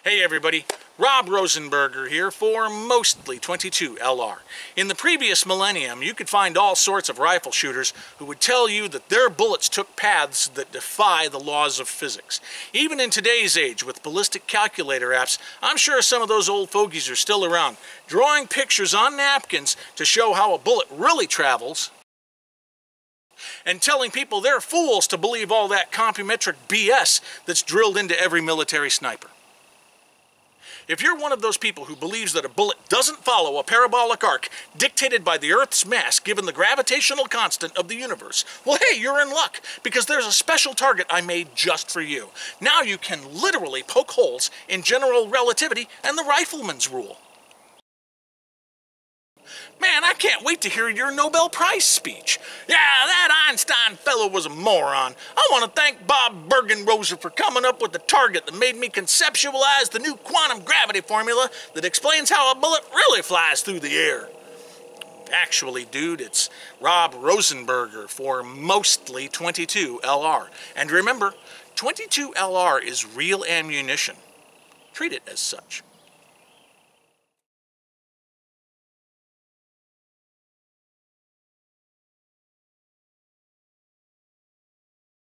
Hey everybody, Rob Rosenberger here for Mostly 22 LR. In the previous millennium, you could find all sorts of rifle shooters who would tell you that their bullets took paths that defy the laws of physics. Even in today's age, with ballistic calculator apps, I'm sure some of those old fogies are still around, drawing pictures on napkins to show how a bullet really travels, and telling people they're fools to believe all that compumetric BS that's drilled into every military sniper. If you're one of those people who believes that a bullet doesn't follow a parabolic arc dictated by the Earth's mass given the gravitational constant of the universe, well hey, you're in luck, because there's a special target I made just for you. Now you can literally poke holes in general relativity and the Rifleman's rule. Man, I can't wait to hear your Nobel Prize speech. Yeah, that Einstein fellow was a moron. I want to thank Bob Bergen-Roser for coming up with the target that made me conceptualize the new quantum gravity formula that explains how a bullet really flies through the air. Actually, dude, it's Rob Rosenberger for Mostly 22 LR. And remember, 22 LR is real ammunition. Treat it as such.